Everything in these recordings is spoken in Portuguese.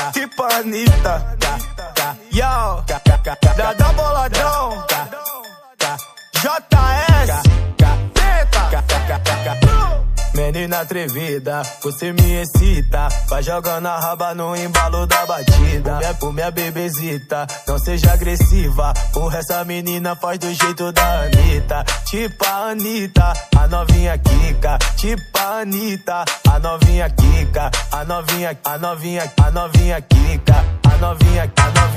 tipo a Anitta. Yo, da boladão. JS, menina atrevida, você me excita. Vai jogando a raba no embalo da batida. Por minha bebezita, não seja agressiva. Porra, essa menina faz do jeito da Anitta. Tipo a Anitta, a novinha Kika. Tipo a Anitta, a novinha Kika. A novinha Kika. A novinha Kika. A novinha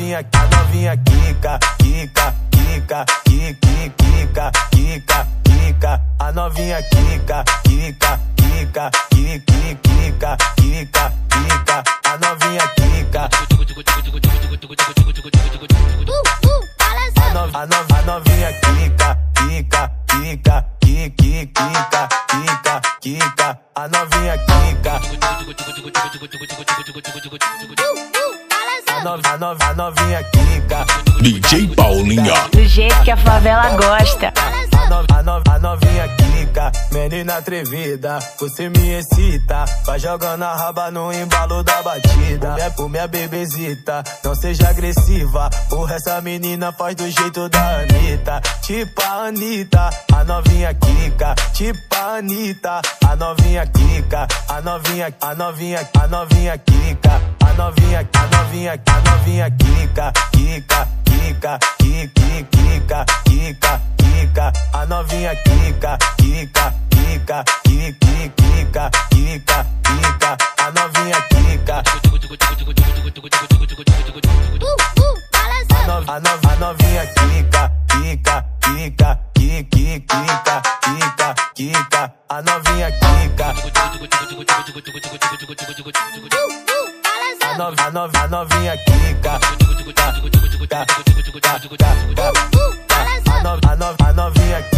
Kika. Kika, Kika, Kika, Kika. A novinha Kika, Kika, Kika, Kika, Kika, Kika. A novinha Kika. A novinha Kika, Kika, Kika, Kika, Kika, Kika. A novinha Kika. A novinha Kika. DJ Paulinha. Do jeito que a favela gosta. A novinha Kika, menina atrevida, você me excita. Vai jogando a raba no embalo da batida. Por minha bebezita, não seja agressiva. Porra, essa menina faz do jeito da Anitta. Tipo a Anitta, a novinha Kika. Tipo a Anitta, a novinha Kika. A novinha Kika. A novinha Kika. Kika, Kika, Kika, Kika, Kika. A novinha Kika, Kika, Kika, Kika, Kika, Kika. A novinha Kika. A novinha Kika, Kika, Kika, Kika, Kika, Kika. A novinha Kika. A novinha Kika. A novinha Kika.